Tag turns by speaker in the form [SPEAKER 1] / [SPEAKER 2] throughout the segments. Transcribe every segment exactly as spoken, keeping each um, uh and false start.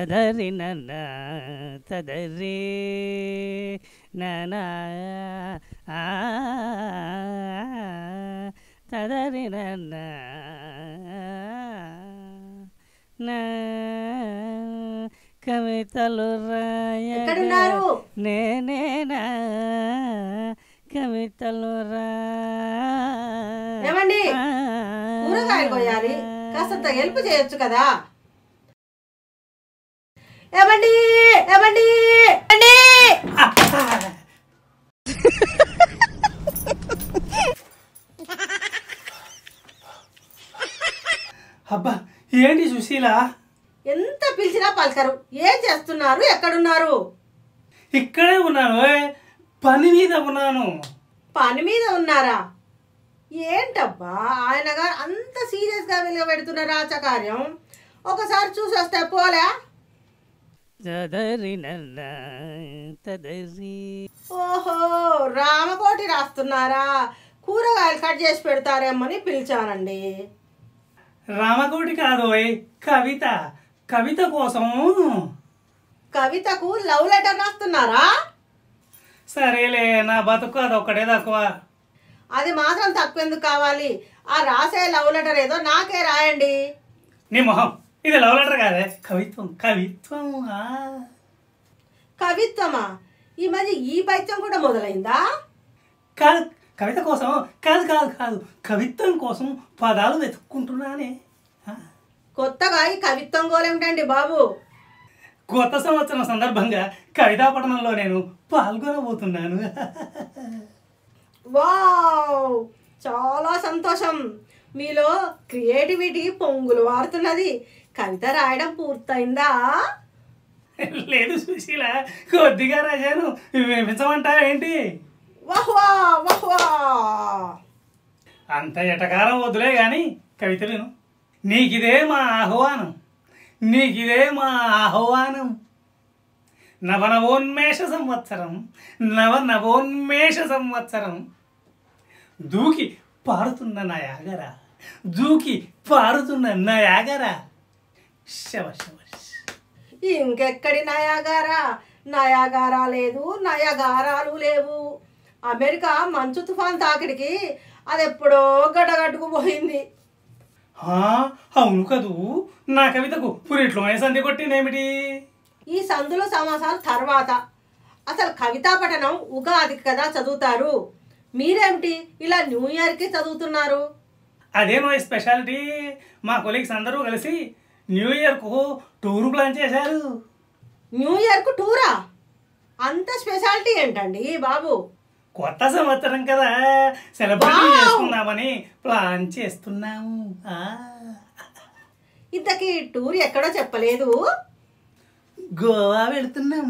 [SPEAKER 1] తదరి నన్న తదరి నన తదరి నన్న కవితలు రాయగా నేనేనా కవితలు రా
[SPEAKER 2] ఏమండి కూరగాయలు కొయ్యాలి, కాస్తంత హెల్ప్ చేయొచ్చు కదా. ఏమండి ఏమండి ఏమండి
[SPEAKER 3] అబ్బా ఏంటి సుశీల,
[SPEAKER 2] ఎంత పిలిచినా పలకరు. ఏం చేస్తున్నారు, ఎక్కడున్నారు?
[SPEAKER 3] ఇక్కడే ఉన్నాను, పని మీద ఉన్నాను.
[SPEAKER 2] పని మీద ఉన్నారా? ఏంటబ్బా ఆయన గారు అంత సీరియస్గా వెలుగబెడుతున్న రాచకార్యం, ఒకసారి చూసి వస్తే పోలే?
[SPEAKER 1] తదరి నన్న తదరి.
[SPEAKER 2] ఓహో రామకోటి రాస్తున్నారా? కూరగాయలు కట్ చేసి పెడతారేమని పిలిచానండి.
[SPEAKER 3] రామకోటి కాదు, కవిత. కవిత కోసం.
[SPEAKER 2] కవితకు లవ్ లెటర్ రాస్తున్నారా?
[SPEAKER 3] సరేలే, నా బతుకు అది ఒక్కడే తక్కువ.
[SPEAKER 2] అది మాత్రం తక్కువెందుకు కావాలి? ఆ రాసే లవ్ లెటర్ ఏదో నాకే రాయండి.
[SPEAKER 3] నీ మొహం, ఇది లవ్ లెటర్ కాదే, కవిత్వం. కవిత్వం
[SPEAKER 2] కవిత్వమా? ఈ మధ్య ఈ పైత్యం కూడా మొదలైందా?
[SPEAKER 3] కాదు, కవిత కోసం కాదు కాదు కాదు కవిత్వం కోసం పదాలు వెతుక్కుంటున్నానే.
[SPEAKER 2] కొత్తగా ఈ కవిత్వం గోలేమిటండి బాబు?
[SPEAKER 3] కొత్త సంవత్సరం సందర్భంగా కవితా పఠనంలో నేను పాల్గొనబోతున్నాను.
[SPEAKER 2] వావ్, చాలా సంతోషం. మీలో క్రియేటివిటీ పొంగులు వారుతున్నది. కవిత రాయడం పూర్తయిందా?
[SPEAKER 3] లేదు సుశీల, కొద్దిగా రాశాను, వినిపించమంటావా ఏంటి?
[SPEAKER 2] వహ్వా వహ్వా.
[SPEAKER 3] అంత ఎటకారం వద్దులే గాని కవిత విను. నీకిదే మా ఆహ్వానం, నీకిదే మా ఆహ్వానం. నవనవోన్మేష సంవత్సరం, నవ నవోన్మేష సంవత్సరం. దూకి పారుతున్న నయాగరా, దూకి పారుతున్న నయాగరా. శవ శవ.
[SPEAKER 2] ఇంకెక్కడి నయాగారా? నయాగారా లేదు, నయగారాలు లేవు. అమెరికా మంచు తుఫాన్ తాకిడికి అది ఎప్పుడో గడ్డగట్టుకు పోయింది.
[SPEAKER 3] అవును కదూ, నా కవితకు పురిట్లోనే సంధి కొట్టిందేమిటి?
[SPEAKER 2] ఈ సందులో సమాసాలు తర్వాత. అసలు కవితా పఠనం ఉగాదికి కదా చదువుతారు, మీరేమిటి ఇలా న్యూ ఇయర్కి చదువుతున్నారు?
[SPEAKER 3] అదే మా స్పెషాలిటీ. మా కొలీగ్స్ అందరూ కలిసి న్యూ ఇయర్కు టూర్ ప్లాన్ చేశారు.
[SPEAKER 2] న్యూ ఇయర్కు టూరా? అంత స్పెషాలిటీ ఏంటండి బాబు?
[SPEAKER 3] కొత్త సంవత్సరం కదా, సెలబ్రేట్ చేసుకుందామని ప్లాన్ చేస్తున్నాము.
[SPEAKER 2] ఇంతకీ టూర్ ఎక్కడో చెప్పలేదు.
[SPEAKER 3] గోవా వెళుతున్నాం.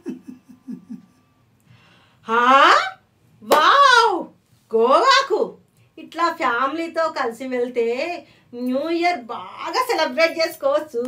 [SPEAKER 2] వావ్, గోవాకు ఇట్లా ఫ్యామిలీతో కలిసి వెళ్తే న్యూ ఇయర్ బాగా సెలబ్రేట్ చేసుకోవచ్చు.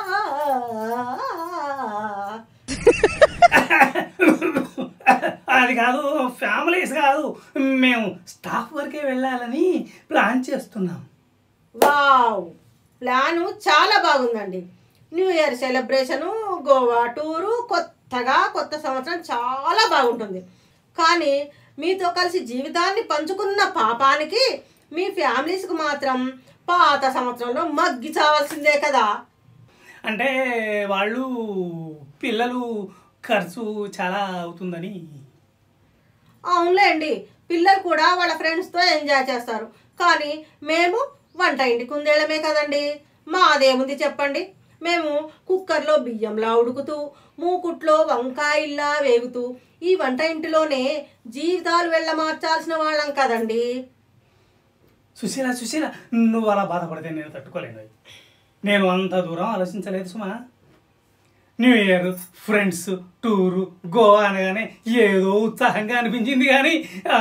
[SPEAKER 3] అది కాదు, ఫ్యామిలీస్ కాదు, మేము స్టాఫ్ వరకే వెళ్ళాలని ప్లాన్ చేస్తున్నాం.
[SPEAKER 2] వావ్, ప్లాను చాలా బాగుందండి. New year celebration, Goa tour, కొత్తగా కొత్త సంవత్సరం చాలా బాగుంటుంది. కానీ మీతో కలిసి జీవితాన్ని పంచుకున్న పాపానికి మీ ఫ్యామిలీస్కి మాత్రం పాత సంవత్సరంలో మగ్గి చావాల్సిందే కదా.
[SPEAKER 3] అంటే వాళ్ళు పిల్లలు ఖర్చు చాలా అవుతుందని.
[SPEAKER 2] అవునులేండి, పిల్లలు కూడా వాళ్ళ ఫ్రెండ్స్తో ఎంజాయ్ చేస్తారు. కానీ మేము వంట ఇంటి కుందేళ్ళమే కదండి. మాదేముంది చెప్పండి? మేము కుక్కర్లో బియ్యంలా ఉడుకుతూ, మూకుట్లో వంకాయల్లా వేగుతూ ఈ వంట ఇంటిలోనే జీవితాలు వెళ్ళ మార్చాల్సిన వాళ్ళం కదండి.
[SPEAKER 3] సుశీల సుశీల, నువ్వు అలా బాధపడితే నేను తట్టుకోలేను. నేను అంత దూరం ఆలోచించలేదు సుమా. New year, friends, tour, Goa అనగానే ఏదో ఉత్సాహంగా అనిపించింది. కానీ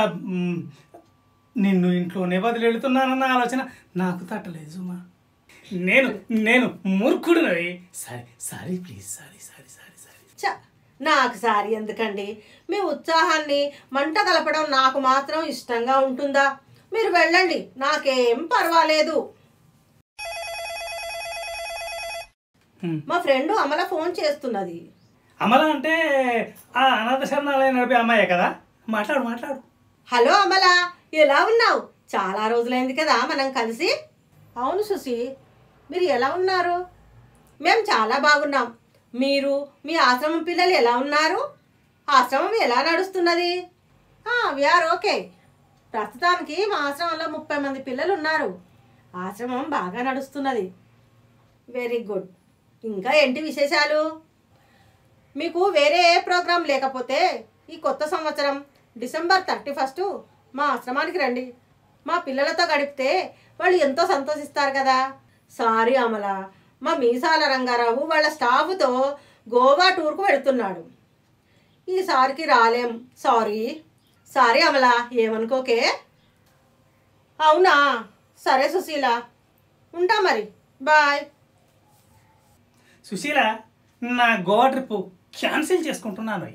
[SPEAKER 3] నిన్ను ఇంట్లోనే వదిలి వెళుతున్నానన్న ఆలోచన నాకు తట్టలేదు సుమా. నేను నేను మూర్ఖుడినవి. Sorry sorry please sorry sorry sorry sorry
[SPEAKER 2] చ నాకు సారీ ఎందుకండి? మీ ఉత్సాహాన్ని మంట కలపడం నాకు మాత్రం ఇష్టంగా ఉంటుందా? మీరు వెళ్ళండి, నాకేం పర్వాలేదు.
[SPEAKER 3] హ్మ్.
[SPEAKER 2] మా ఫ్రెండ్ అమల ఫోన్ చేస్తున్నది.
[SPEAKER 3] అమల అంటే ఆ అనాథ శరణాలయం నడిపే అమ్మాయే కదా, మాట్లాడు మాట్లాడు.
[SPEAKER 2] హలో అమల, ఎలా ఉన్నావు? చాలా రోజులైంది కదా మనం కలిసి. అవును సుసి, మీరు ఎలా ఉన్నారు? మేము చాలా బాగున్నాం. మీరు మీ ఆశ్రమం పిల్లలు ఎలా ఉన్నారు? ఆశ్రమం ఎలా నడుస్తున్నది? We are okay. ప్రస్తుతానికి మా ఆశ్రమంలో ముప్పై మంది పిల్లలు ఉన్నారు. ఆశ్రమం బాగా నడుస్తున్నది. Very good. ఇంకా ఏంటి విశేషాలు? మీకు వేరే ఏ ప్రోగ్రాం లేకపోతే ఈ కొత్త సంవత్సరం డిసెంబర్ థర్టీ ఫస్ట్ మా ఆశ్రమానికి రండి. మా పిల్లలతో గడిపితే వాళ్ళు ఎంతో సంతోషిస్తారు కదా. సారీ అమల, మా మీసాల రంగారావు వాళ్ళ స్టాఫ్తో గోవా టూర్కు వెళుతున్నాడు. ఈసారికి రాలేం. సారీ సారీ అమల, ఏమనుకోకే. అవునా, సరే సుశీల, ఉంటా మరి, బాయ్.
[SPEAKER 3] సుశీల, నా గోవా ట్రిప్ క్యాన్సిల్ చేసుకుంటున్నాను.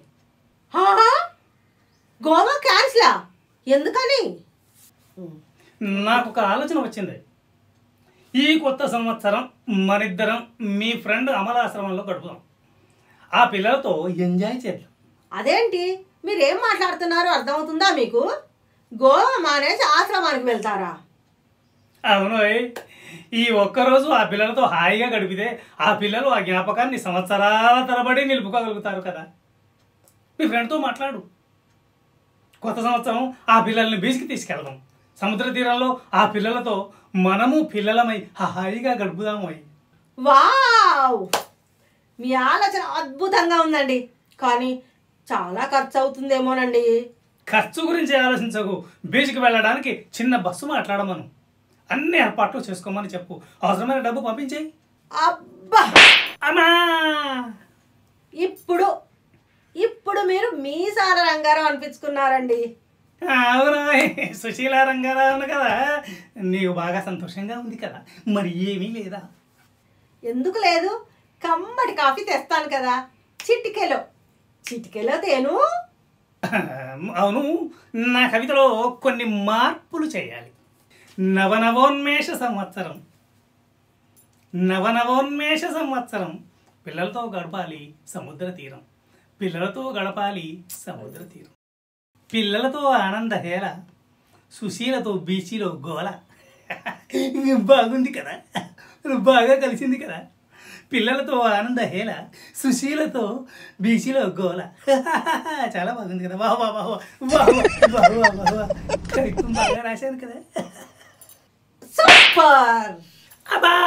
[SPEAKER 2] గోవా క్యాన్సిలా? ఎందుకని?
[SPEAKER 3] నాకు ఒక ఆలోచన వచ్చింది. ఈ కొత్త సంవత్సరం మనిద్దరం మీ ఫ్రెండ్ అమలాశ్రమంలో గడుపుదాం. ఆ పిల్లలతో ఎంజాయ్ చేద్దాం.
[SPEAKER 2] అదేంటి, మీరేం మాట్లాడుతున్నారో అర్థమవుతుందా మీకు? గోవా మానేసి ఆశ్రమానికి వెళ్తారా?
[SPEAKER 3] అవును, ఈ ఒక్కరోజు ఆ పిల్లలతో హాయిగా గడిపితే ఆ పిల్లలు ఆ జ్ఞాపకాన్ని సంవత్సరాల తరబడి నిలుపుకోగలుగుతారు కదా. మీ ఫ్రెండ్తో మాట్లాడు. కొత్త సంవత్సరం ఆ పిల్లల్ని బీచ్కి తీసుకెళ్దాం. సముద్ర తీరంలో ఆ పిల్లలతో మనము పిల్లలమై హాయిగా గడుపుదాము.
[SPEAKER 2] వావ్, మీ ఆలోచన అద్భుతంగా ఉందండి. కానీ చాలా ఖర్చు అవుతుందేమోనండి.
[SPEAKER 3] ఖర్చు గురించి ఆలోచించకు. బీచ్కి వెళ్ళడానికి చిన్న బస్సు మాట్లాడమను. అన్ని ఏర్పాట్లు చేసుకోమని చెప్పు. అవసరమైన డబ్బు పంపించేయి.
[SPEAKER 2] అబ్బా,
[SPEAKER 3] అమ్మా,
[SPEAKER 2] ఇప్పుడు ఇప్పుడు మీరు మీసాల రంగారావు అనిపించుకున్నారండి.
[SPEAKER 3] అవునా, సుశీల రంగారావును కదా. నీకు బాగా సంతోషంగా ఉంది కదా, మరి ఏమీ లేదా?
[SPEAKER 2] ఎందుకు లేదు, కమ్మటి కాఫీ తెస్తాను కదా. చిటికెలో చిటికెలో తేను.
[SPEAKER 3] అవును, నా కవితలో కొన్ని మార్పులు చేయాలి. నవనవోన్మేష సంవత్సరం, నవనవోన్మేష సంవత్సరం. పిల్లలతో గడపాలి సముద్ర తీరం, పిల్లలతో గడపాలి సముద్ర తీరం. పిల్లలతో ఆనందహేళ, సుశీలతో బీచీలో గోల. బాగుంది కదా, బాగా కలిసింది కదా. పిల్లలతో ఆనందహేళ, సుశీలతో బీచీలో గోల. చాలా బాగుంది కదా. బాబా బాబా బాబా బాబా కవిత్వం బాగా రాశాను కదా.
[SPEAKER 2] సూపర్.
[SPEAKER 3] అబ్బా,